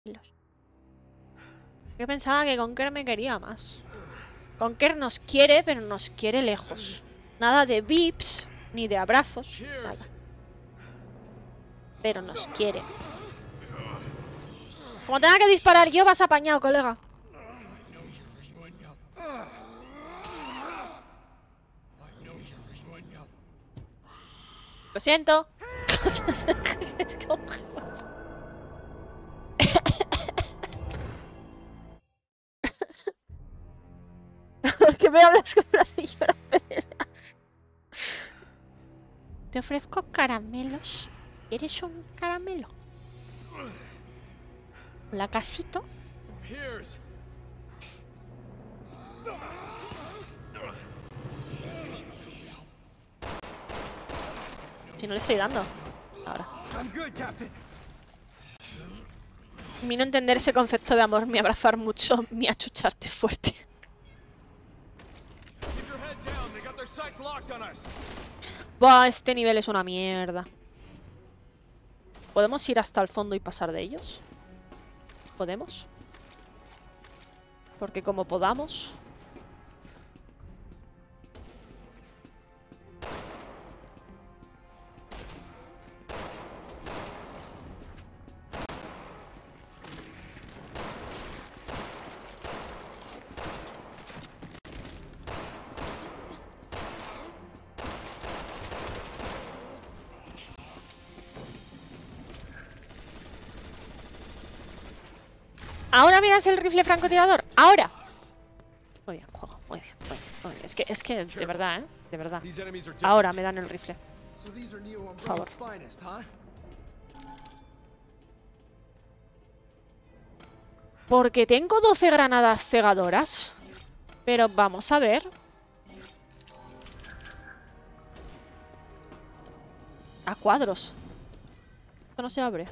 Yo pensaba que Conker me quería más. Conker nos quiere, pero nos quiere lejos. Nada de vips, ni de abrazos, nada. Pero nos quiere. Como tenga que disparar yo, vas apañado, colega. Lo siento. Es como... ¿Por qué me hablas con una señora Federas? Te ofrezco caramelos. ¿Eres un caramelo? Hola, casito. Si no le estoy dando. Ahora. Mi no entender ese concepto de amor, mi abrazar mucho, mi achucharte fuerte. Buah, este nivel es una mierda. ¿Podemos ir hasta el fondo y pasar de ellos? ¿Podemos? Porque como podamos... ¿Ahora miras el rifle francotirador? ¡Ahora! Muy bien, juego. Muy bien, muy bien, muy bien. Es que, de verdad, ¿eh? De verdad. Ahora me dan el rifle. Por favor. Porque tengo 12 granadas cegadoras. Pero vamos a ver. A cuadros. Esto no se abre.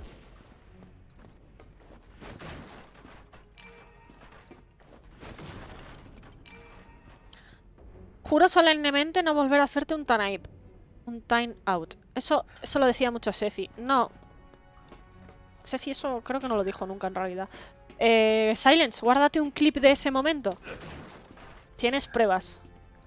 Juro solemnemente no volver a hacerte un time out. Eso lo decía mucho Sefi. No. Sefi eso creo que no lo dijo nunca en realidad. Silence, guárdate un clip de ese momento. Tienes pruebas.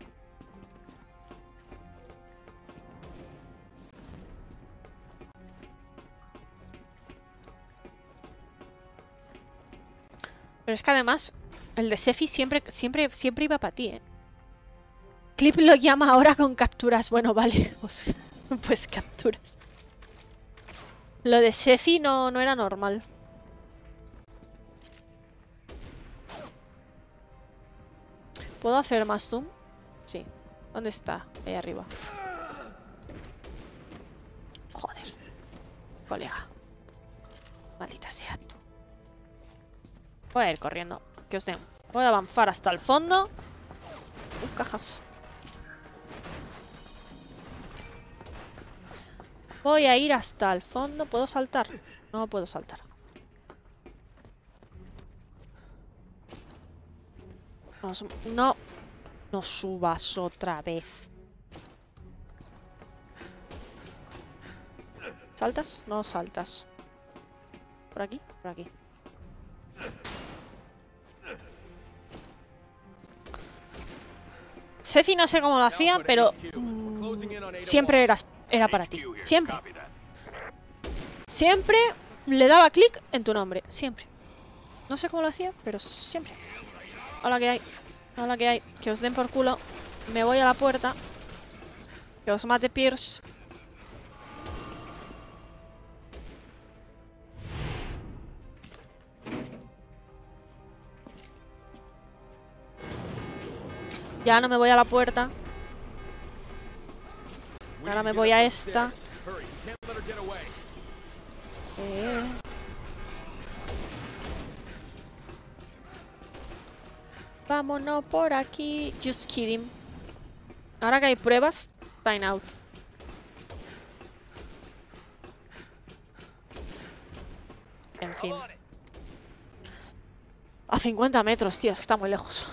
Pero es que además, el de Sefi siempre iba para ti, ¿eh? Clip lo llama ahora con capturas. Bueno, vale. Pues capturas. Lo de Sefi no era normal. ¿Puedo hacer más zoom? Sí. ¿Dónde está? Ahí arriba. Joder. Colega. Maldita sea tú. Voy a ir corriendo. Que os den. Voy a avanzar hasta el fondo. Cajas. Voy a ir hasta el fondo. ¿Puedo saltar? No puedo saltar. No. No subas otra vez. ¿Saltas? No saltas. ¿Por aquí? Por aquí. Sefi no sé cómo lo hacía, pero siempre era para ti. Siempre. Siempre le daba clic en tu nombre. Siempre. No sé cómo lo hacía, pero siempre. Hola, que hay. Hola, que hay. Que os den por culo. Me voy a la puerta. Que os mate Pierce. Ya no me voy a la puerta. Ahora me voy a esta. Vámonos por aquí. Just kidding. Ahora que hay pruebas, time out. En fin. A 50 metros, tío, es que está muy lejos.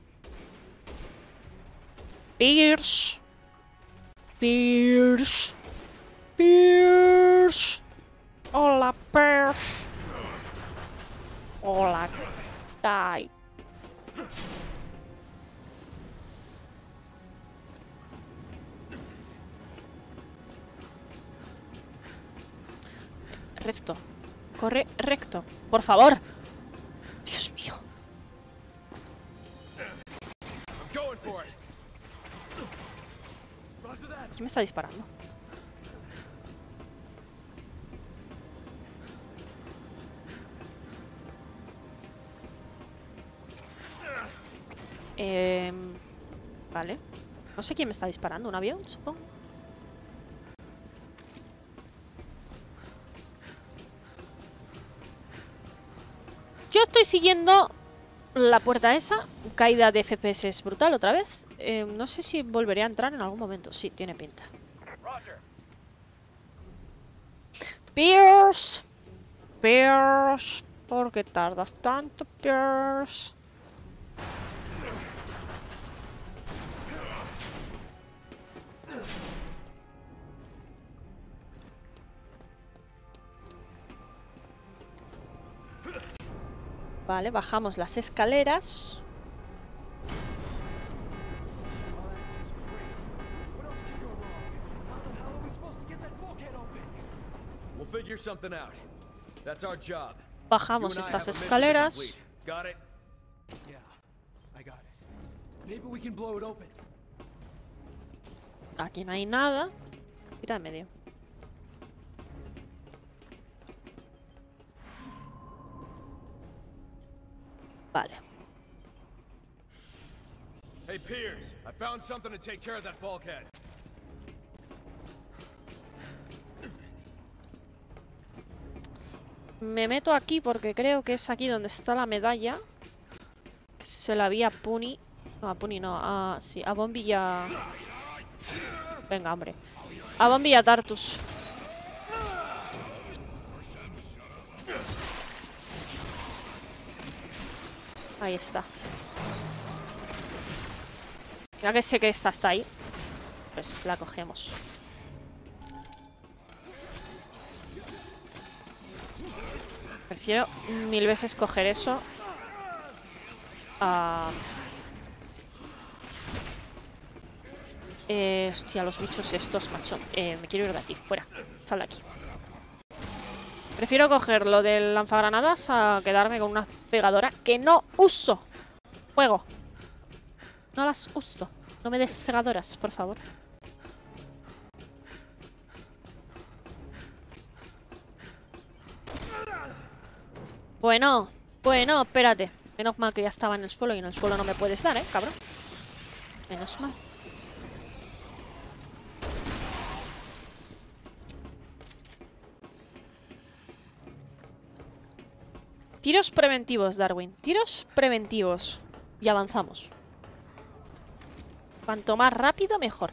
Pierce. Pierce. Pierce. Hola, Pierce. Hola. Ay. Recto. Corre recto. Por favor. Dios mío. ¿Quién me está disparando? Vale. No sé quién me está disparando. ¿Un avión, supongo? Yo estoy siguiendo la puerta esa. Caída de FPS es brutal otra vez. No sé si volveré a entrar en algún momento. Sí, tiene pinta. Pierce. Pierce. ¿Por qué tardas tanto, Pierce? Vale, bajamos las escaleras. Bajamos estas escaleras. Aquí no hay nada. Tira en medio. Vale. Hey Pierce, I found something to take care of that bulkhead. Me meto aquí porque creo que es aquí donde está la medalla. Que se la vi a Puni. No, a Puni no. Sí, a Bombi y a... Venga, hombre. A Bombi y a Tartus. Ahí está. Ya que sé que esta está ahí, pues la cogemos. Prefiero 1000 veces coger eso a... hostia, los bichos estos, macho. Me quiero ir de aquí, fuera. Sal de aquí. Prefiero coger lo del lanzagranadas a quedarme con una pegadora que no uso. Juego. No las uso. No me des cegadoras, por favor. Bueno, espérate. Menos mal que ya estaba en el suelo y en el suelo no me puedes dar, cabrón. Menos mal. Tiros preventivos, Darwin. Tiros preventivos. Y avanzamos. Cuanto más rápido, mejor.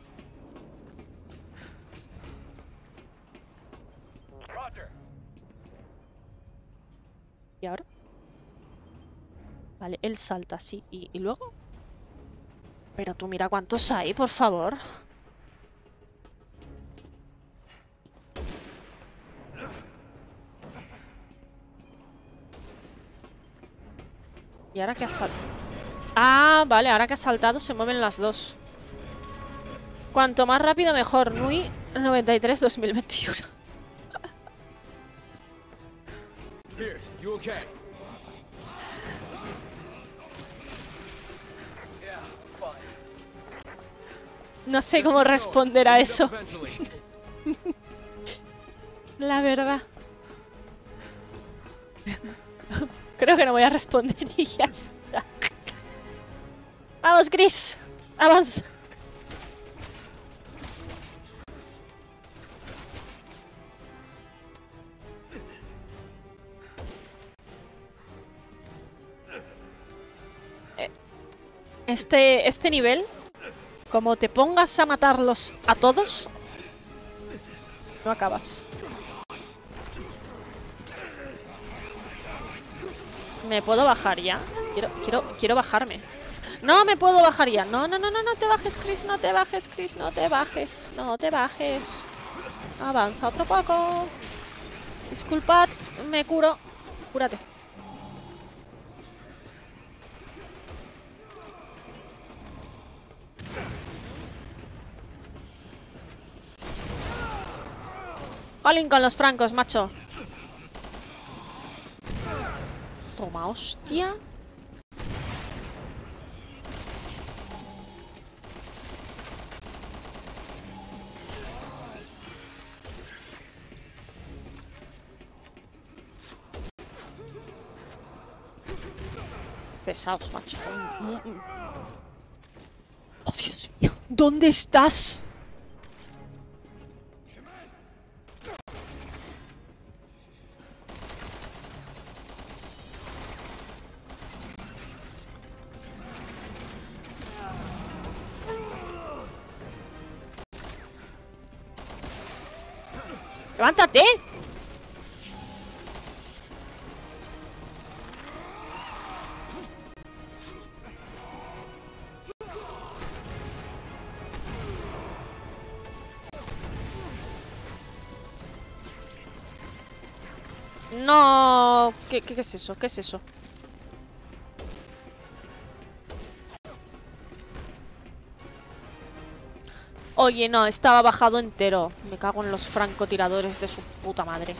¿Y ahora? Vale, él salta así. ¿Y luego? Pero tú mira cuántos hay, por favor. ¿Y ahora qué ha saltado? Ah, vale, ahora que ha saltado se mueven las dos. Cuanto más rápido mejor. Nui 93 2021. No sé cómo responder a eso. La verdad. Creo que no voy a responder y ya está. Vamos, Chris. Avanza. Este nivel, como te pongas a matarlos a todos, no acabas. ¿Me puedo bajar ya? Quiero bajarme. No me puedo bajar ya. No te bajes, Chris, no te bajes, Chris, no te bajes. No te bajes. Avanza otro poco. Disculpad, me curo. Cúrate. Falling con los francos, macho. Toma, hostia. Pesados, macho. Oh, Dios mío. ¿Dónde estás? ¡Levántate! No, ¿qué es eso? ¿Qué es eso? Oye, no, estaba bajado entero. Me cago en los francotiradores de su puta madre.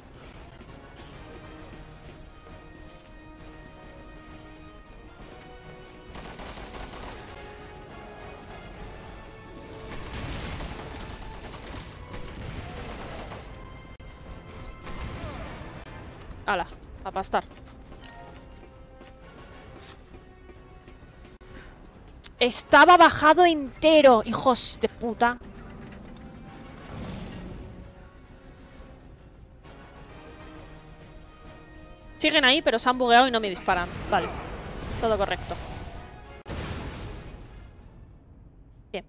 Hala, a pastar. Estaba bajado entero, hijos de puta. Siguen ahí, pero se han bugueado y no me disparan. Vale, todo correcto. Bien.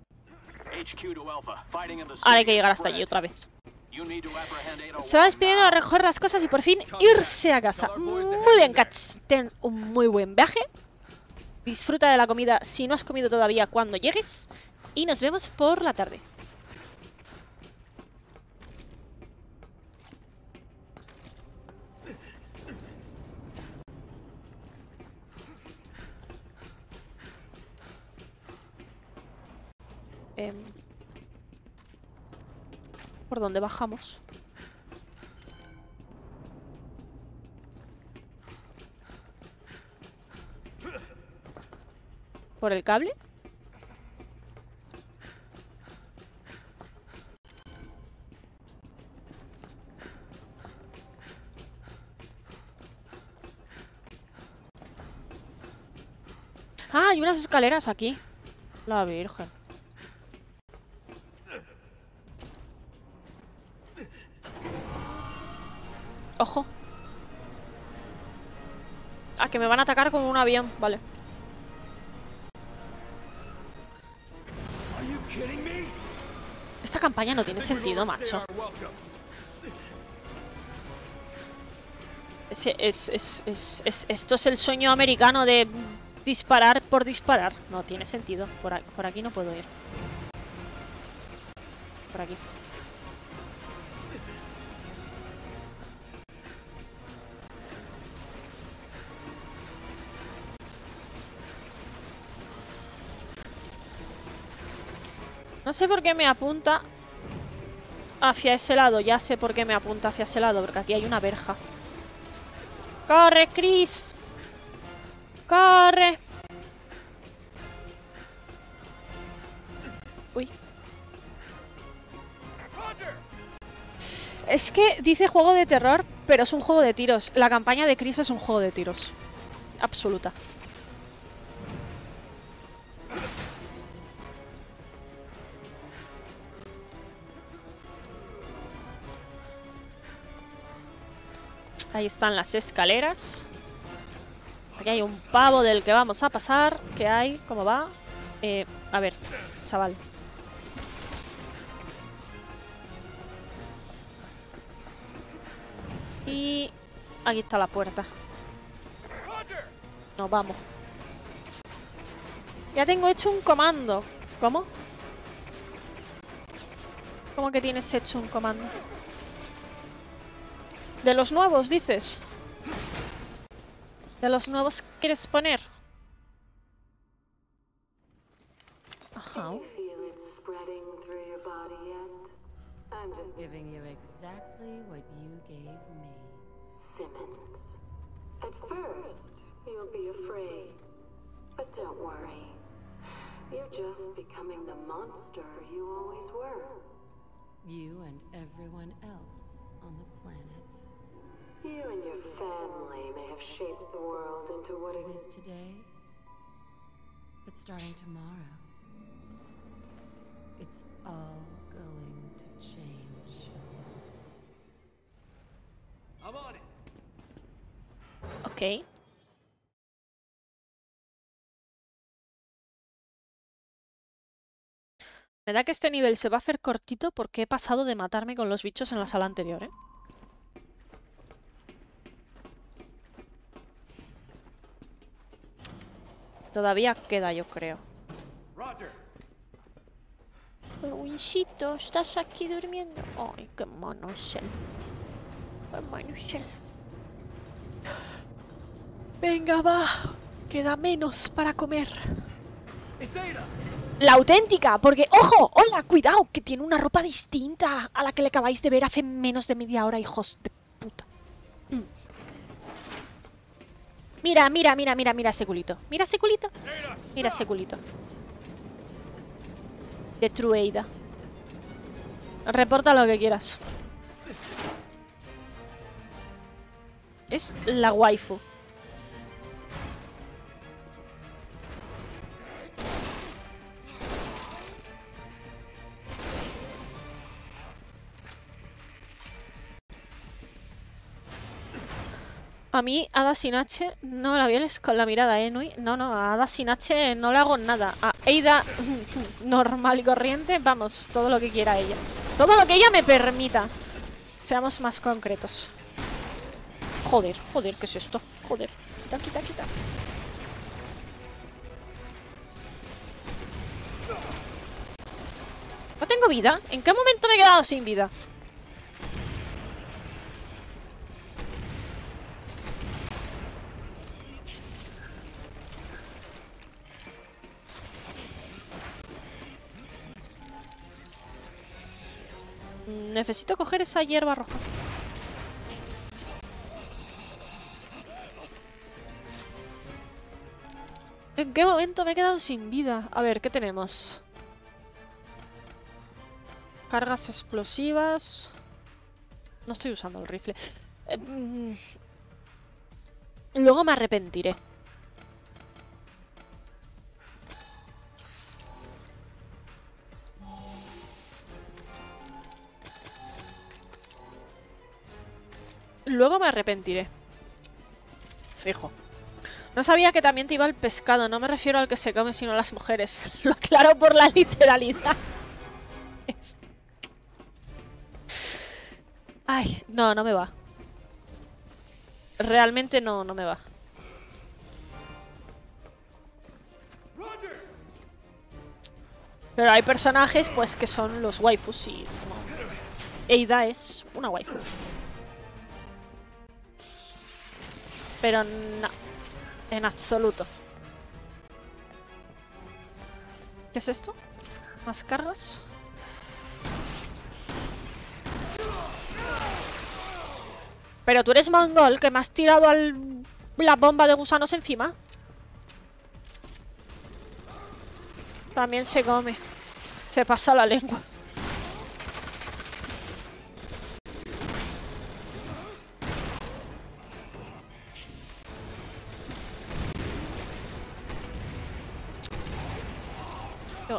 Ahora hay que llegar hasta allí otra vez. Se va despidiendo a recoger las cosas y por fin irse a casa. Muy bien, Cats. Ten un muy buen viaje. Disfruta de la comida si no has comido todavía cuando llegues. Y nos vemos por la tarde. ¿Por dónde bajamos? ¿Por el cable? Ah, hay unas escaleras aquí. La Virgen. Ojo. Ah, que me van a atacar con un avión. Vale. Esta campaña no tiene sentido, macho. Esto es el sueño americano de disparar por disparar. No tiene sentido. Por aquí no puedo ir. Por aquí. No sé por qué me apunta hacia ese lado. Ya sé por qué me apunta hacia ese lado. Porque aquí hay una verja. ¡Corre, Chris! ¡Corre! Uy. Es que dice juego de terror, pero es un juego de tiros. La campaña de Chris es un juego de tiros. Absoluta. Ahí están las escaleras. Aquí hay un pavo del que vamos a pasar. ¿Qué hay? ¿Cómo va? A ver, chaval. Y aquí está la puerta. Nos vamos. Ya tengo hecho un comando. ¿Cómo? ¿Cómo que tienes hecho un comando? De los nuevos, dices. ¿De los nuevos quieres poner? Ajá. I'm just giving you exactly what you gave me. Simmons. At first, you'll be afraid. But don't worry. You're just becoming the monster you always were. You and everyone else on the planet. You and your family may have shaped the world into what it is today. But starting tomorrow, it's all going to change. I'm on it. Ok. Me da que este nivel se va a hacer cortito porque he pasado de matarme con los bichos en la sala anterior, ¿eh? Todavía queda, yo creo. Roger. Winsito, ¿estás aquí durmiendo? Ay, qué mono es él. Qué mono es él. Venga, va. Queda menos para comer. It's Ada. La auténtica, porque, ¡ojo! ¡Hola! ¡Cuidado! Que tiene una ropa distinta a la que le acabáis de ver hace menos de media hora, hijos de puta. Mira, mira, mira, mira, mira ese culito. Mira ese culito. Ada, Mira ese culito. De True Ada. Reporta lo que quieras. Es la waifu. A mí, Ada sin H, no la violes con la mirada, Nui. No, no, a Ada sin H no le hago nada. A Ada normal y corriente, vamos, todo lo que quiera ella. Todo lo que ella me permita. Seamos más concretos. Joder, joder, ¿qué es esto? Joder, quita, quita, quita. ¿No tengo vida? ¿En qué momento me he quedado sin vida? Necesito coger esa hierba roja. ¿En qué momento me he quedado sin vida? A ver, ¿qué tenemos? Cargas explosivas. No estoy usando el rifle. Luego me arrepentiré. Luego me arrepentiré. Fijo. No sabía que también te iba el pescado. No me refiero al que se come, sino a las mujeres. Lo aclaro por la literalidad. Ay, no, no me va. Realmente no, no me va. Roger. Pero hay personajes, pues, que son los waifus y es como... Ada es una waifu. Pero no. En absoluto. ¿Qué es esto? ¿Más cargas? Pero tú eres mongol, que me has tirado la bomba de gusanos encima. También se come. Se pasa la lengua. No.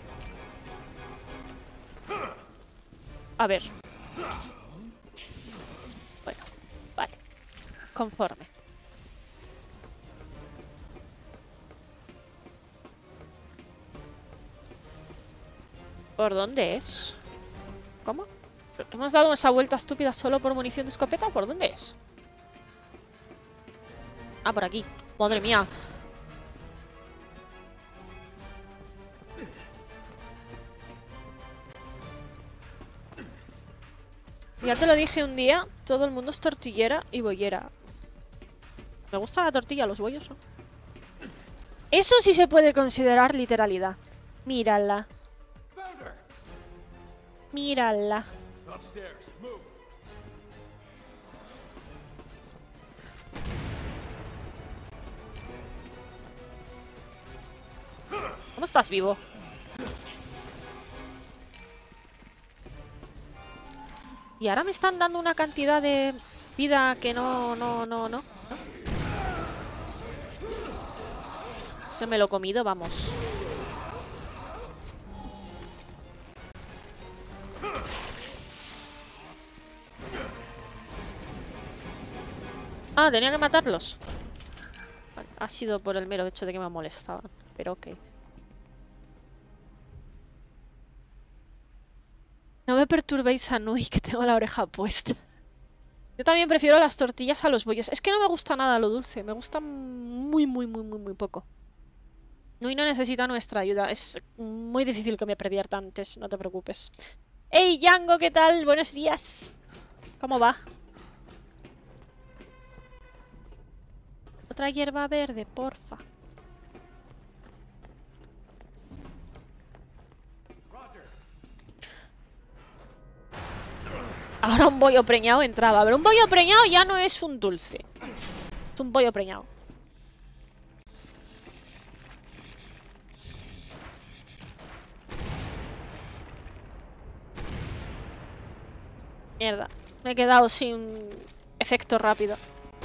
A ver. Bueno, vale. Conforme. ¿Por dónde es? ¿Cómo? ¿Hemos dado esa vuelta estúpida solo por munición de escopeta? ¿Por dónde es? Ah, por aquí. Madre mía. Ya te lo dije un día, todo el mundo es tortillera y bollera. Me gusta la tortilla, los bollos no. Eso sí se puede considerar literalidad. Mírala. Mírala. Upstairs. Move. ¿Cómo estás vivo? Y ahora me están dando una cantidad de vida que no. Se me lo he comido, vamos. Ah, tenía que matarlos. Vale, ha sido por el mero hecho de que me molestaban, pero ok. No me perturbéis, Anui, que tengo la oreja puesta. Yo también prefiero las tortillas a los bollos. Es que no me gusta nada lo dulce. Me gusta muy poco. Nui no necesita nuestra ayuda. Es muy difícil que me pervierta antes. No te preocupes. ¡Hey, Django! ¿Qué tal? Buenos días. ¿Cómo va? Otra hierba verde, porfa. Ahora un bollo preñado entraba. A ver, un bollo preñado ya no es un dulce. Es un bollo preñado. Mierda. Me he quedado sin efecto rápido.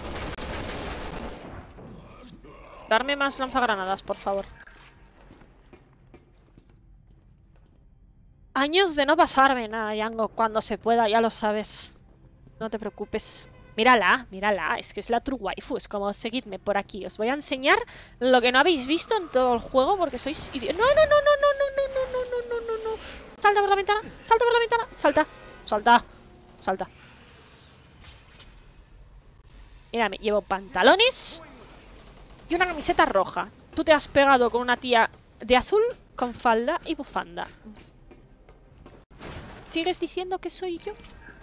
Darme más lanzagranadas, por favor. Años de no pasarme nada, Django. Cuando se pueda, ya lo sabes. No te preocupes. Mírala, mírala. Es que es la true waifu. Es como, seguidme por aquí. Os voy a enseñar lo que no habéis visto en todo el juego porque sois idiotas. No. Salta por la ventana. Salta por la ventana. Salta. Mírame, llevo pantalones y una camiseta roja. Tú te has pegado con una tía de azul con falda y bufanda. ¿Sigues diciendo que soy yo?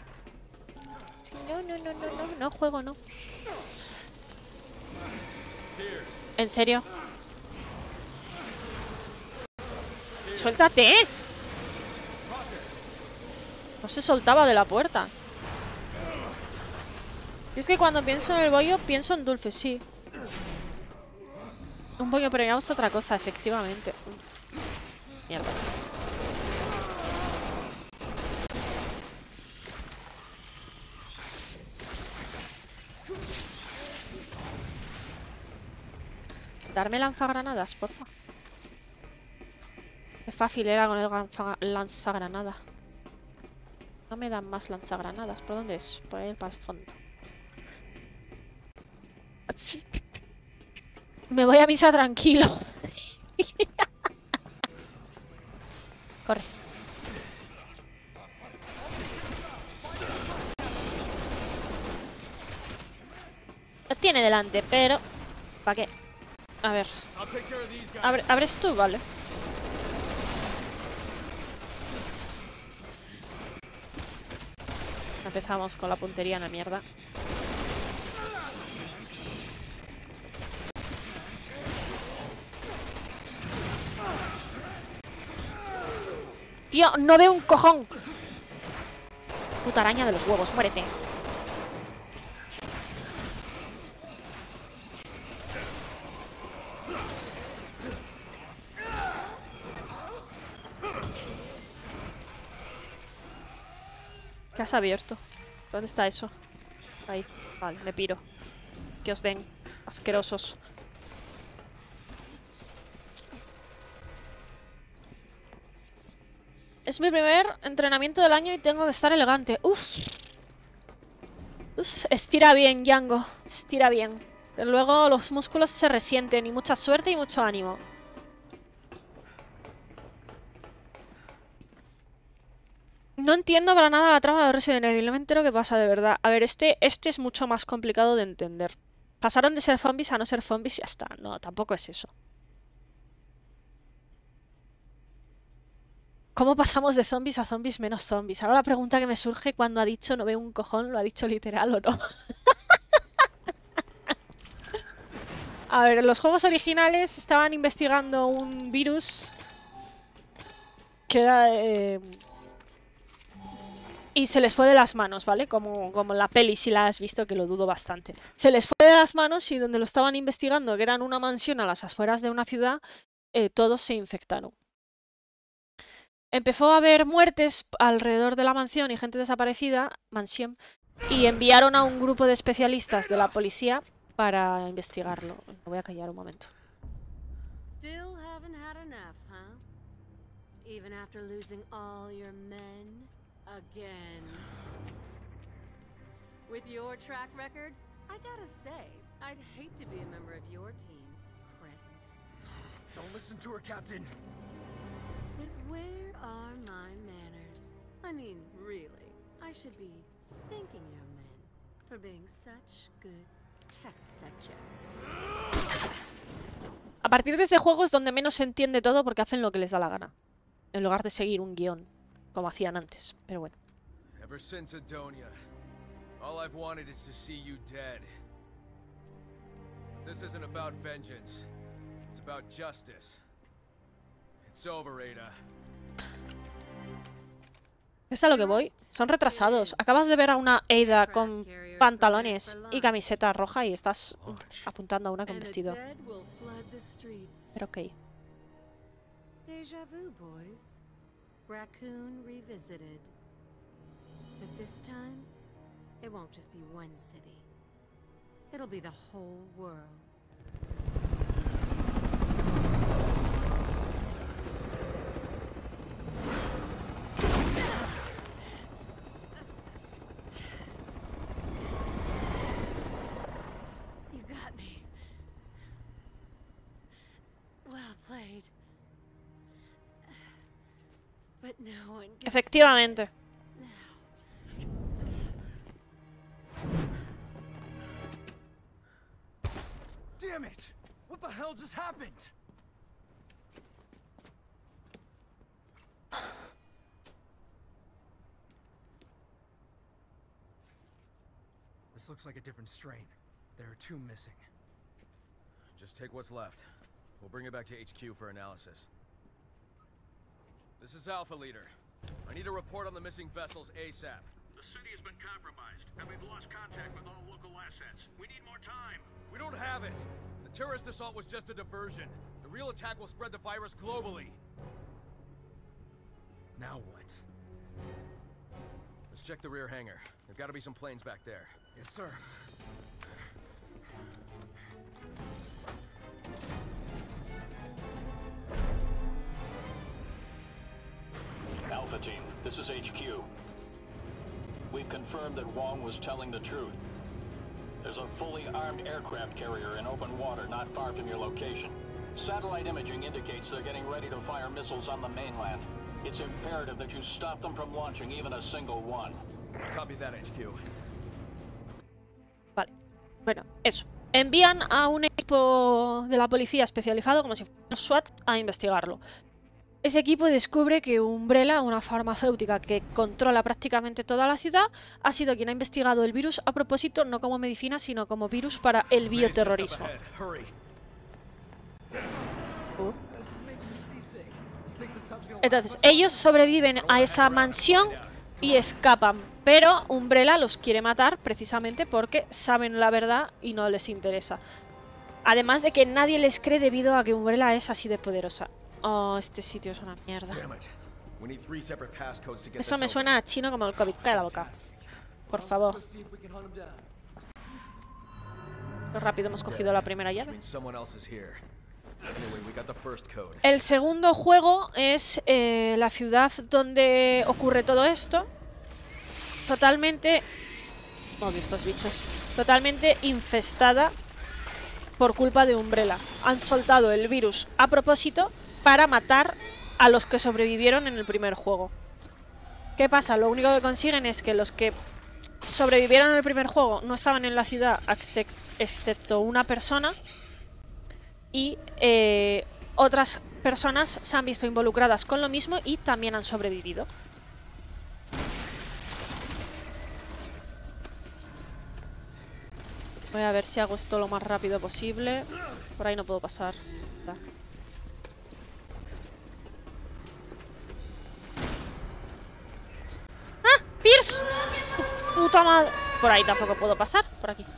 No juego, no. ¿En serio? ¡Suéltate! No se soltaba de la puerta. Y es que cuando pienso en el bollo, pienso en dulce, sí. Un bollo preñado es otra cosa, efectivamente. Mierda. Darme lanzagranadas, porfa. Qué fácil era con el lanzagranada. No me dan más lanzagranadas. ¿Por dónde es? Por ahí para el fondo. Me voy a misa tranquilo. Corre. Lo tiene delante, pero... ¿Para qué? A ver. ¿Abres tú? Vale. Empezamos con la puntería en la mierda. Tío, no veo un cojón. Puta araña de los huevos, muérete. ¿Qué has abierto? ¿Dónde está eso? Ahí. Vale, me piro. Que os den. Asquerosos. Es mi primer entrenamiento del año y tengo que estar elegante. Uf. Estira bien, Django. Estira bien. Luego los músculos se resienten y mucha suerte y mucho ánimo. No entiendo para nada la trama de Resident Evil. No me entero qué pasa de verdad. A ver, este es mucho más complicado de entender. Pasaron de ser zombies a no ser zombies y ya está. No, tampoco es eso. ¿Cómo pasamos de zombies a zombies menos zombies? Ahora la pregunta que me surge cuando ha dicho no veo un cojón, ¿lo ha dicho literal o no? A ver, en los juegos originales estaban investigando un virus que era y se les fue de las manos, ¿vale? Como en la peli, si la has visto, que lo dudo bastante. Se les fue de las manos y donde lo estaban investigando, que era en una mansión a las afueras de una ciudad, todos se infectaron. Empezó a haber muertes alrededor de la mansión y gente desaparecida, y enviaron a un grupo de especialistas de la policía para investigarlo. Me voy a callar un momento. Still haven't had enough, huh? Even after losing all your men again. With your track record, I gotta say, I'd hate to be a member of your team, Chris. Don't listen to her, Captain. But where are my manners? I mean, really, I should be thanking your men for being such good test subjects. A partir de este juego es donde menos se entiende todo porque hacen lo que les da la gana, en lugar de seguir un guión, como hacían antes, pero bueno. Ever since Adonia, all I've wanted is to see you dead. This isn't about vengeance. It's about justice. It's over, Ada. ¿Es a lo que voy? Son retrasados. Acabas de ver a una Ada con pantalones y camiseta roja y estás apuntando a una con vestido. Pero ok. Deja vu, boys. Raccoon revisited. But this time, it won't just be one city. It'll be the whole world. You got me. Well played. But no one gets Efectivamente. Damn it! What the hell just happened? This looks like a different strain. There are 2 missing. Just take what's left. We'll bring it back to HQ for analysis. This is Alpha Leader. I need a report on the missing vessels ASAP. The city has been compromised, and we've lost contact with all local assets. We need more time. We don't have it! The terrorist assault was just a diversion. The real attack will spread the virus globally. Now what? Let's check the rear hangar. There've got to be some planes back there. Yes, sir. Alpha Team, this is HQ. We've confirmed that Wong was telling the truth. There's a fully armed aircraft carrier in open water not far from your location. Satellite imaging indicates they're getting ready to fire missiles on the mainland. It's imperative that you stop them from launching even a single one. Copy that, HQ. Vale. Bueno, eso. Envían a un equipo de la policía especializado, como si fuera un SWAT, a investigarlo. Ese equipo descubre que Umbrella, una farmacéutica que controla prácticamente toda la ciudad, ha sido quien ha investigado el virus a propósito, no como medicina, sino como virus para el bioterrorismo. Entonces, ellos sobreviven a esa mansión y escapan, pero Umbrella los quiere matar precisamente porque saben la verdad y no les interesa. Además de que nadie les cree debido a que Umbrella es así de poderosa. Oh, este sitio es una mierda. Eso me suena a chino como el COVID. Cae la boca. Por favor. Qué rápido hemos cogido la primera llave. El segundo juego es la ciudad donde ocurre todo esto. Totalmente... Odio estos bichos. Totalmente infestada por culpa de Umbrella. Han soltado el virus a propósito para matar a los que sobrevivieron en el primer juego. ¿Qué pasa? Lo único que consiguen es que los que sobrevivieron en el primer juego no estaban en la ciudad excepto una persona y otras personas se han visto involucradas con lo mismo y también han sobrevivido. Voy a ver si hago esto lo más rápido posible. Por ahí no puedo pasar. ¡Ah! ¡Virus! ¡Pierce! ¡Puta madre! Por ahí tampoco puedo pasar. Por aquí.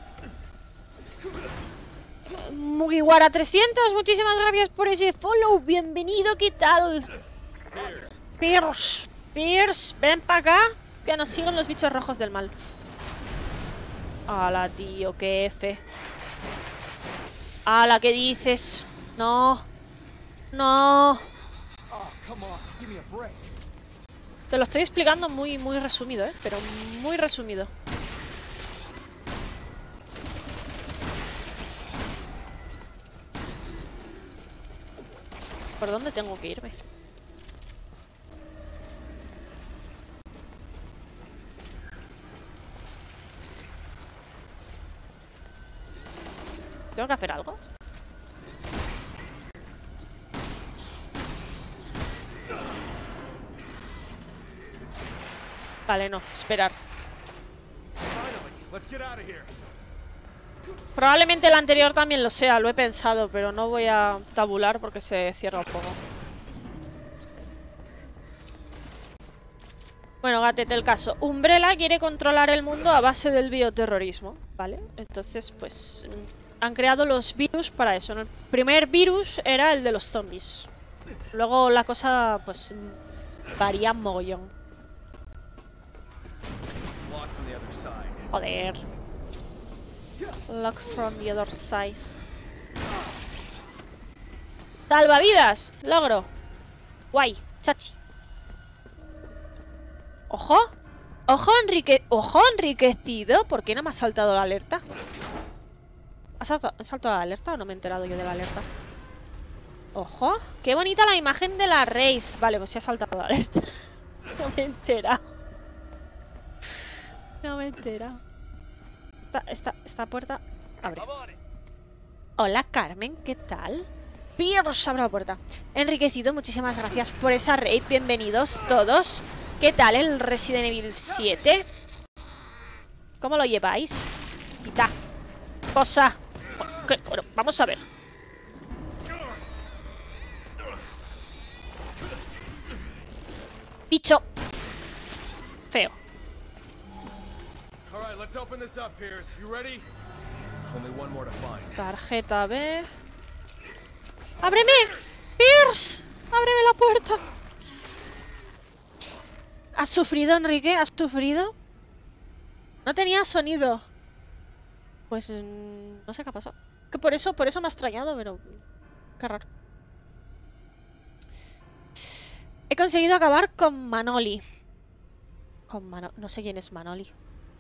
Mugiwara 300, muchísimas gracias por ese follow. Bienvenido, ¿qué tal? Pierce, ven para acá. Que nos siguen los bichos rojos del mal. Ala, tío, qué F. Ala, ¿qué dices? No. No. Te lo estoy explicando muy resumido, pero muy resumido. ¿Por dónde tengo que irme? ¿Tengo que hacer algo? Vale, no, esperar. Probablemente el anterior también lo sea, lo he pensado, pero no voy a tabular porque se cierra un poco. Bueno, Gatete, el caso. Umbrella quiere controlar el mundo a base del bioterrorismo, ¿vale? Entonces, pues, han creado los virus para eso, ¿no? El primer virus era el de los zombies. Luego la cosa, pues, varía mogollón. Joder. Lock from the other side. ¡Salvavidas! Logro. Guay, chachi. ¡Ojo! ¡Ojo enriquecido! ¿Por qué no me ha saltado la alerta? ¿Ha saltado la alerta o no me he enterado yo de la alerta? ¡Ojo! ¡Qué bonita la imagen de la Wraith! Vale, pues se ha saltado la alerta. No me he enterado. No me he enterado. Esta puerta abre. Hola, Carmen, ¿qué tal? Pierce abre la puerta. Enriquecido, muchísimas gracias por esa raid. Bienvenidos todos. ¿Qué tal el Resident Evil 7? ¿Cómo lo lleváis? Quita. Posa. Bueno, vamos a ver. Bicho. Feo. Tarjeta B. ¡Ábreme! ¡Pierce! ¡Ábreme la puerta! ¿Has sufrido, Enrique? ¿Has sufrido? No tenía sonido. Pues no sé qué ha pasado. Que por eso me ha extrañado, pero qué raro. He conseguido acabar con Manoli. No sé quién es Manoli.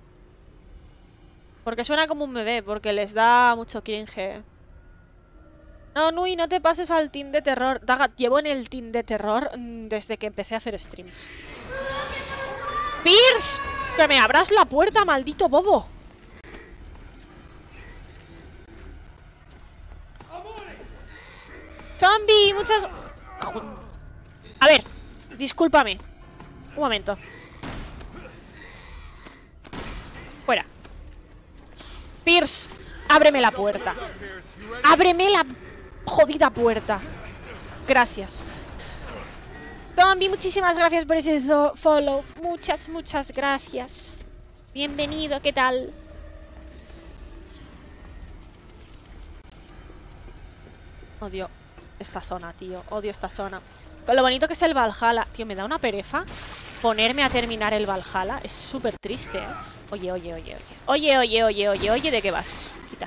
Porque suena como un bebé, porque les da mucho cringe. No, Nui, no te pases al team de terror. Daga, llevo en el team de terror desde que empecé a hacer streams. ¡Pierce! ¡Que me abras la puerta, maldito bobo! ¡Zombie! Muchas... A ver, discúlpame. Un momento. Fuera. Pierce, ábreme la puerta. Ábreme la jodida puerta. Gracias. Zombie, muchísimas gracias por ese follow. Muchas gracias. Bienvenido, ¿qué tal? Odio esta zona, tío. Odio esta zona. Con lo bonito que es el Valhalla. Tío, me da una pereza ponerme a terminar el Valhalla. Es súper triste, ¿eh? Oye. Oye, ¿de qué vas? Quita.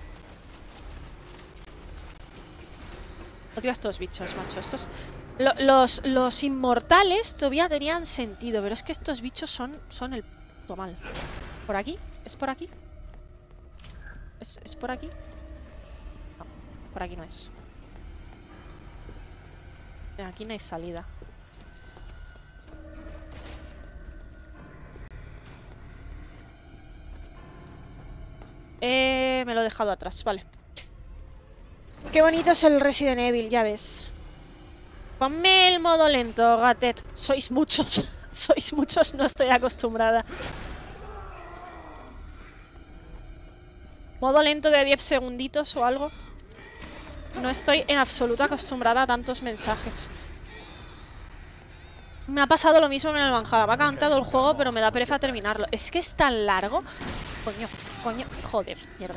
Odio a estos bichos, macho. Estos... Los inmortales todavía tenían sentido, pero es que estos bichos son el puto mal. ¿Por aquí? ¿Es por aquí? ¿Es por aquí? No, por aquí no es. Aquí no hay salida. Me lo he dejado atrás, vale. Qué bonito es el Resident Evil, ya ves. Ponme el modo lento, Gatet. Sois muchos. Sois muchos, no estoy acostumbrada. Modo lento de 10 segunditos o algo. No estoy en absoluto acostumbrada a tantos mensajes. Me ha pasado lo mismo en el Valhalla. Me ha encantado el juego, pero me da pereza terminarlo. Es que es tan largo. Coño. Joder, mierda.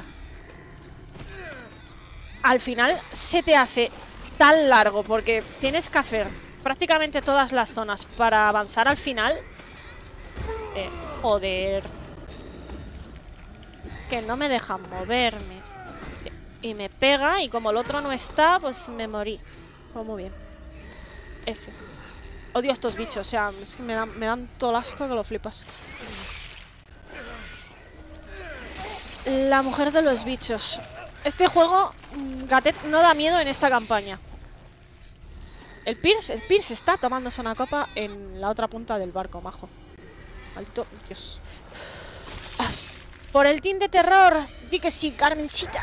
Al final se te hace tan largo porque tienes que hacer prácticamente todas las zonas para avanzar al final. Joder. Que no me dejan moverme. Y me pega y como el otro no está, pues me morí. Oh, muy bien. F. Odio a estos bichos, o sea, es que me dan todo el asco que lo flipas. La mujer de los bichos. Este juego, Gatet, no da miedo en esta campaña. El Pierce está tomándose una copa en la otra punta del barco, majo. Maldito Dios. Ah, por el team de terror, di que sí, Carmencita.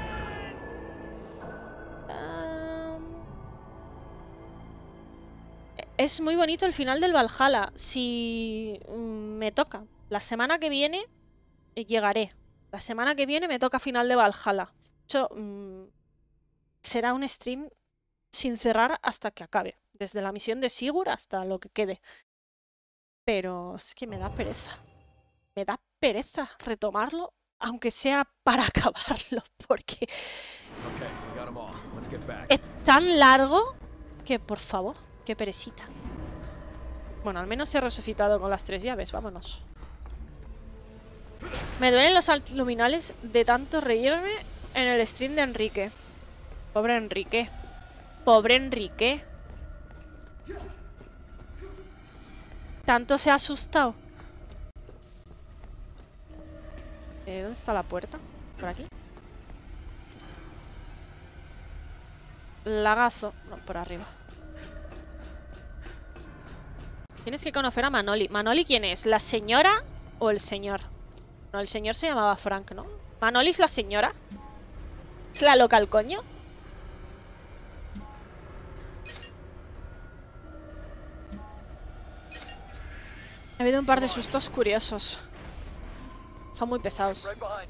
Es muy bonito el final del Valhalla. Si me toca la semana que viene, llegaré. La semana que viene me toca final de Valhalla. De hecho, será un stream sin cerrar hasta que acabe. Desde la misión de Sigurd hasta lo que quede. Pero es que me da pereza. Me da pereza retomarlo, aunque sea para acabarlo. Porque es tan largo que, por favor, qué perecita. Bueno, al menos he resucitado con las 3 llaves. Vámonos. Me duelen los abdominales de tanto reírme en el stream de Enrique. Pobre Enrique. Pobre Enrique. Tanto se ha asustado. ¿Dónde está la puerta? ¿Por aquí? Lagazo. No, por arriba. Tienes que conocer a Manoli. ¿Manoli quién es? ¿La señora o el señor? No, el señor se llamaba Frank, ¿no? ¿Manoli es la señora? ¿Es la loca al coño? Ha habido un par de sustos curiosos. Son muy pesados.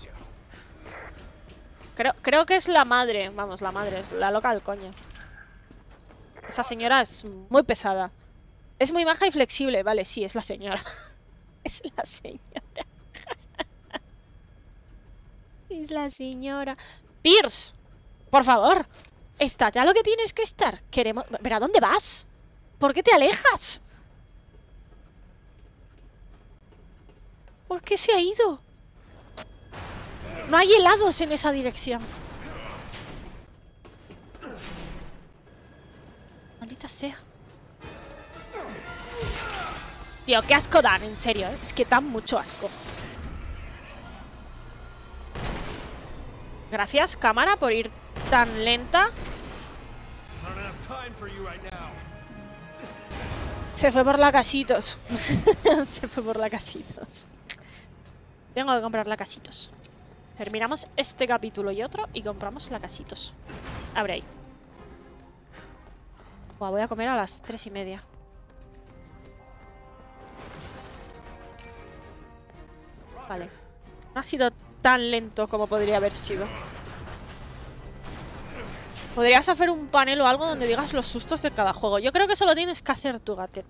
Creo que es la madre. Vamos, la madre. Es la loca al coño. Esa señora es muy pesada. Es muy maja y flexible. Vale, sí, es la señora. Es la señora. Es la señora. Pierce, por favor. Está ya lo que tienes que estar. Queremos... ¿Pero a dónde vas? ¿Por qué te alejas? ¿Por qué se ha ido? No hay helados en esa dirección. Maldita sea. Tío, qué asco dan, en serio, ¿eh? Es que dan mucho asco. Gracias, cámara, por ir tan lenta. Se fue por la casitos. Se fue por la casitos. Tengo que comprar la casitos. Terminamos este capítulo y otro y compramos la casitos. Abre ahí. Buah, voy a comer a las 3:30. Vale. No ha sido tan lento como podría haber sido. Podrías hacer un panel o algo donde digas los sustos de cada juego. Yo creo que eso lo tienes que hacer tú, Gatet.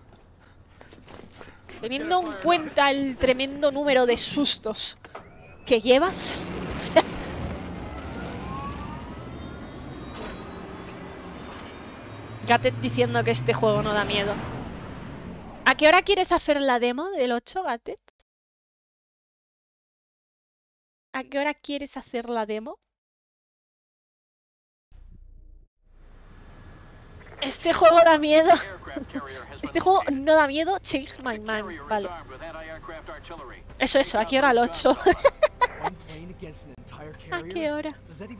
Teniendo en cuenta el tremendo número de sustos que llevas. Gatet diciendo que este juego no da miedo. ¿A qué hora quieres hacer la demo del 8, Gatet? ¿A qué hora quieres hacer la demo? Este juego da miedo. Este juego no da miedo. Change my mind. Vale. Eso. ¿A qué hora? Al 8. ¿A qué hora?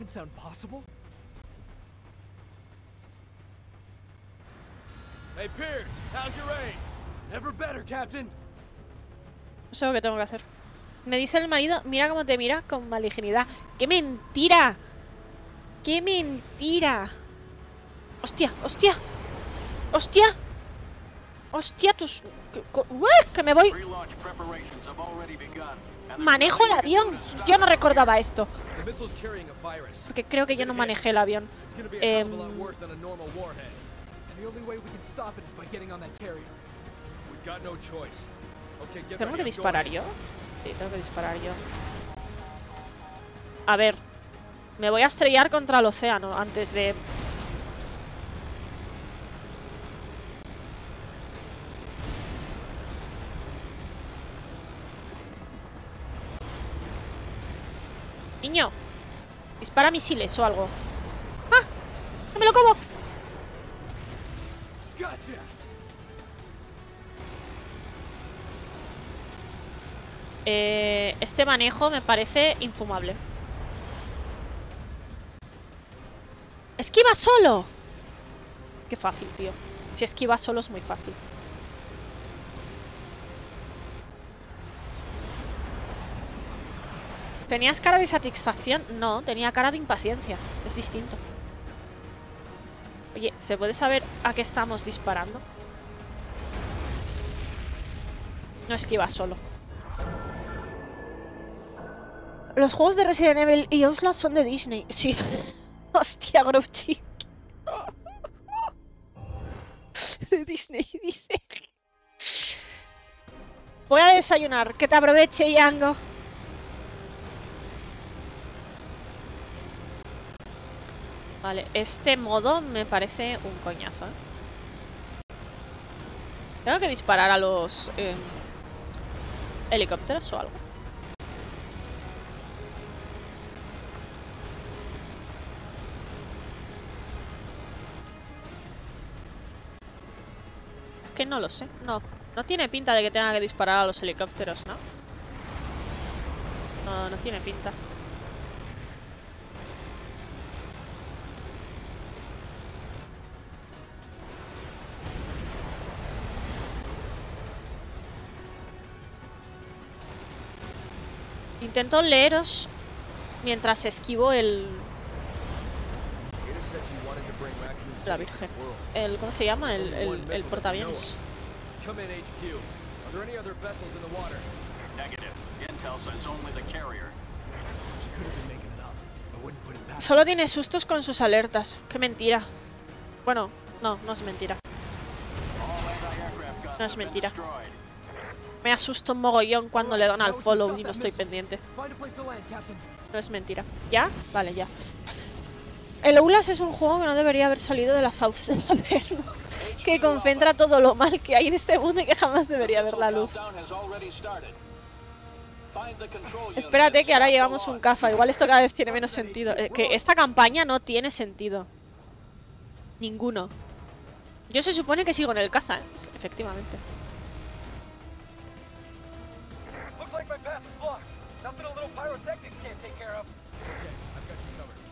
Hey Pierce, how's your aim? Never better, Captain. No sé lo que tengo que hacer. Me dice el marido, mira cómo te mira con malignidad. ¡Qué mentira! ¡Qué mentira! ¡Hostia! ¡Hostia! ¡Hostia! ¡Hostia! ¡Tus... ¡Que me voy! ¡Manejo el avión! Yo no recordaba esto. Porque creo que yo no manejé el avión. The only way we can stop it is by getting on that carrier. got no choice. Okay, get ¿Tengo ready, que I'm disparar going. yo? Sí, tengo que disparar yo. A ver. Me voy a estrellar contra el océano antes de... Niño. Dispara misiles o algo. ¡Ah! ¡No me lo como! Gotcha. Este manejo me parece infumable. ¡Esquiva solo! Qué fácil, tío. Si esquiva solo es muy fácil. ¿Tenías cara de satisfacción? No, tenía cara de impaciencia. Es distinto. Oye, ¿se puede saber a qué estamos disparando? No esquiva solo. Los juegos de Resident Evil y Outlast son de Disney. Sí. Hostia, Grouchy. De Disney, dice. Voy a desayunar. Que te aproveche, Yango. Vale, este modo me parece un coñazo, ¿eh? Tengo que disparar a los helicópteros o algo. Es que no lo sé. No, no tiene pinta de que tenga que disparar a los helicópteros, ¿no? No, no tiene pinta. Intento leeros mientras esquivo el... Ada said she wanted to bring raccoons La safe to Virgen. the world. El, ¿cómo se llama? El portaaviones. Come in, HQ. Are there any other vessels in the water? Negative. Intel says only the carrier. She could have been making it up. I wouldn't put it past Solo tiene sustos con sus alertas. Qué mentira. Bueno, no, no es mentira. All anti-aircraft guns No es have been mentira. destroyed. Me asusto un mogollón cuando le dan al follow y no estoy pendiente. Find a place to land, Captain. No es mentira. ¿Ya? Vale, ya. El Outlast es un juego que no debería haber salido de las fauces del Averno. Que concentra todo lo mal que hay en este mundo y que jamás debería ver la luz. Countdown has already started. Find the control unit Espérate and que ahora start the llevamos un launch. CAFA. Igual esto cada vez tiene menos sentido. Que esta campaña no tiene sentido. Ninguno. Yo se supone que sigo en el caza, efectivamente. Looks like my path is blocked. Nothing a little pyrotechnics can't take care of. Okay, I've got you covered.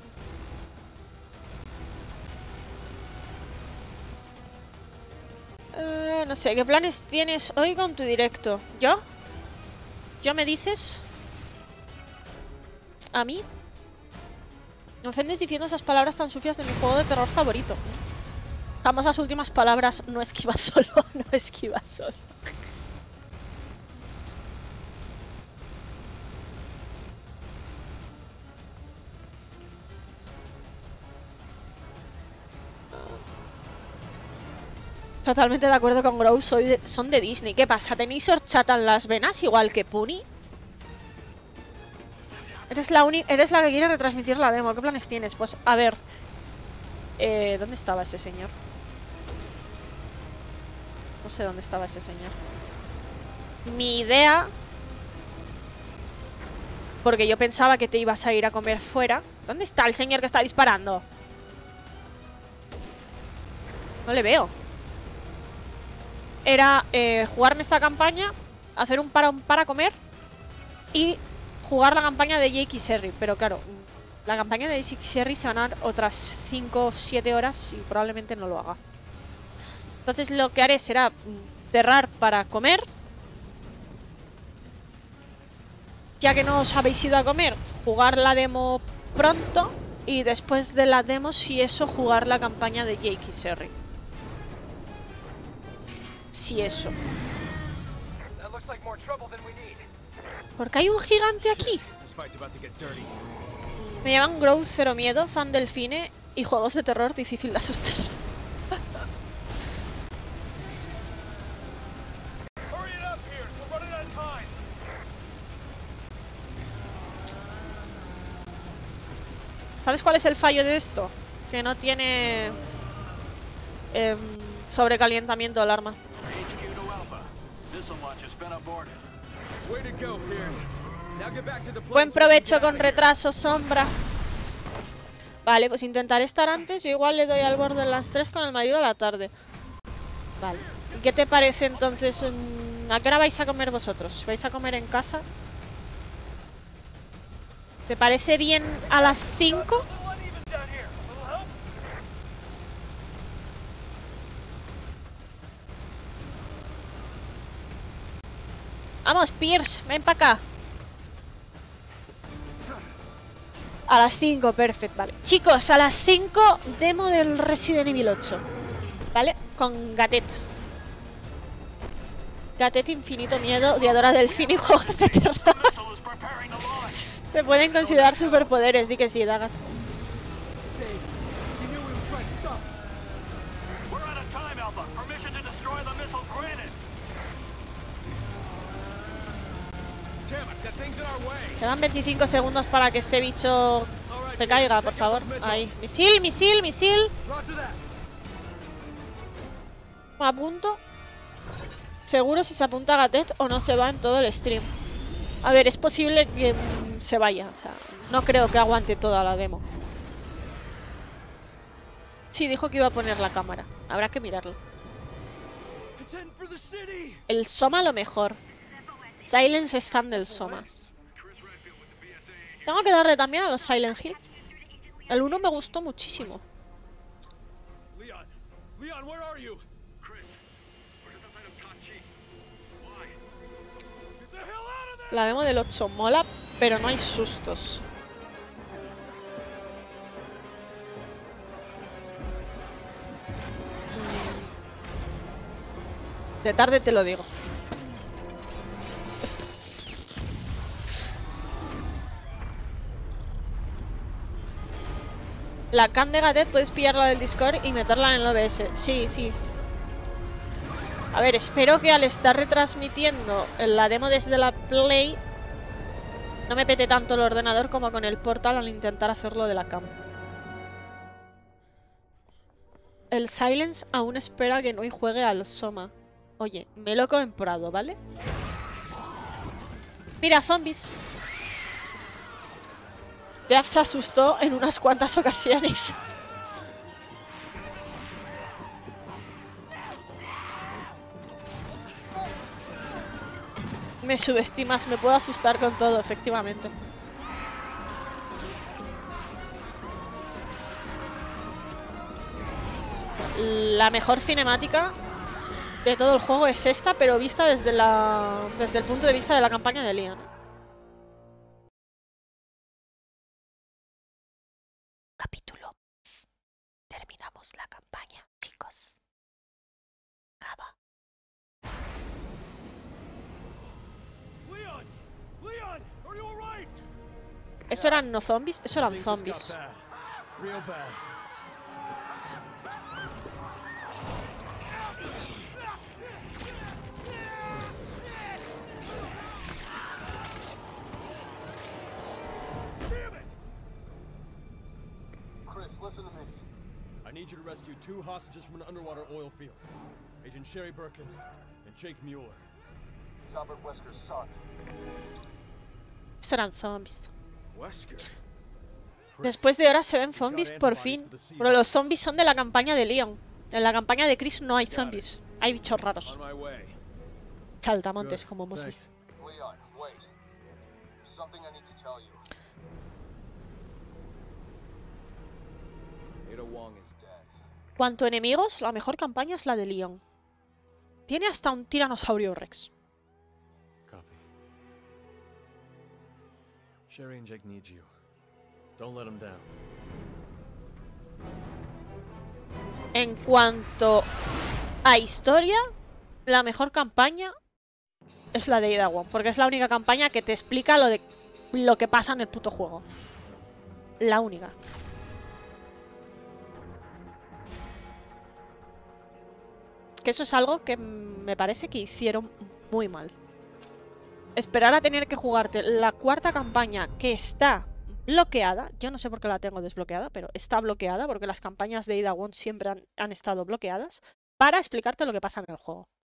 No sé, ¿qué planes tienes hoy con tu directo? ¿Yo? ¿Yo me dices? ¿A mí? Me ofendes diciendo esas palabras tan sucias de mi juego de terror favorito. Famosas últimas palabras, no esquiva solo, no esquiva solo. Totalmente de acuerdo con Grow, son de Disney. ¿Qué pasa? ¿Tenéis horchata en las venas igual que Puni? Eres la que quiere retransmitir la demo. ¿Qué planes tienes? Pues a ver. ¿Dónde estaba ese señor? No sé dónde estaba ese señor. Mi idea... Porque yo pensaba que te ibas a ir a comer fuera. ¿Dónde está el señor que está disparando? No le veo. Era jugarme esta campaña, hacer un para comer y jugar la campaña de Jake y Sherry. Pero claro, la campaña de Jake y Sherry se van a dar otras 5 o 7 horas y probablemente no lo haga. Entonces lo que haré será cerrar para comer. Ya que no os habéis ido a comer, jugar la demo pronto y después de la demo, si eso, jugar la campaña de Jake y Sherry. Si eso. That looks like more trouble than we need. Porque hay un gigante aquí. This fight's about to get dirty. Me llaman Growth Cero Miedo, fan del cine y juegos de terror difícil de asustar. ¿Sabes cuál es el fallo de esto? Que no tiene sobrecalentamiento del arma. HQ to Alpha. Missile launch has been aborted. Way to go, Pierce. Now get back to the Buen planes. provecho con retraso, Sombra. Vale, pues intentaré estar antes. Yo igual le doy al borde de las 3 con el marido a la tarde. Vale. ¿Y qué te parece entonces? ¿A qué hora vais a comer vosotros? ¿Vais a comer en casa? ¿Te parece bien a las 5? Vamos, Pierce, ven para acá. A las 5, perfecto, vale. Chicos, a las 5, demo del Resident Evil 8. ¿Vale? Con Gatet. Gatet, infinito miedo, odiadora del fin y juegos de terror. Missile is preparing to launch. Se pueden considerar superpoderes, di que sí, Dagat. Dave, she knew we were trying to stop. We're out of time, Alpha. Permission to destroy the missile granted. Damn it, that thing's in our way. Quedan 25 segundos para que este bicho se caiga, por favor. Ahí. Misil, misil, misil. Roger that. Me apunto. Seguro si se apunta a Gatet o no se va en todo el stream. A ver, es posible que se vaya. O sea, no creo que aguante toda la demo. Sí, dijo que iba a poner la cámara. Habrá que mirarlo. It's heading for the city. El Soma lo mejor. Silence es fan del Soma. Tengo que darle también a los Silent Hill. El 1 me gustó muchísimo. Leon, Leon, where are you? Get the hell out of there. La demo del 8 mola, pero no hay sustos. De tarde te lo digo. La cam de Gatet puedes pillarla del Discord y meterla en el OBS. Sí, sí. A ver, espero que al estar retransmitiendo la demo desde la Play no me pete tanto el ordenador como con el Portal al intentar hacerlo de la cam. El Silence aún espera que no juegue al Soma. Oye, me lo he comprado, ¿vale? Mira, zombies. Death se asustó en unas cuantas ocasiones. Me subestimas, me puedo asustar con todo, efectivamente. La mejor cinemática de todo el juego es esta, pero vista desde el punto de vista de la campaña de Leon. Capítulo. Terminamos la campaña, chicos. Acaba. Leon, Leon, are you alright? ¿Eso eran no zombies? Eso eran Things just zombies. got bad. Real bad. Damn it! Chris, listen to me. I need you to rescue 2 hostages from an underwater oil field. Agent Sherry Birkin and Jake Mueller. It's Albert Wesker's son. Eso eran zombies. Wesker. Después de horas se ven zombies por fin. Pero los zombies son de la campaña de Leon. En la campaña de Chris no hay zombies. Hay bichos raros. On my way. Saltamontes, como hemos visto. Leon, wait. There's something I need to tell you. Ada Wong is Dead. Cuanto a enemigos, la mejor campaña es la de Leon. Tiene hasta un tiranosaurio Rex. Copy. Sherry and Jake need you. Don't let them down. En cuanto a historia, la mejor campaña es la de Ada Wong, porque es la única campaña que te explica lo que pasa en el puto juego. La única. Que eso es algo que me parece que hicieron muy mal. Esperar a tener que jugarte la 4ª campaña, que está bloqueada. Yo no sé por qué la tengo desbloqueada, pero está bloqueada porque las campañas de Ada Wong siempre han estado bloqueadas para explicarte lo que pasa en el juego.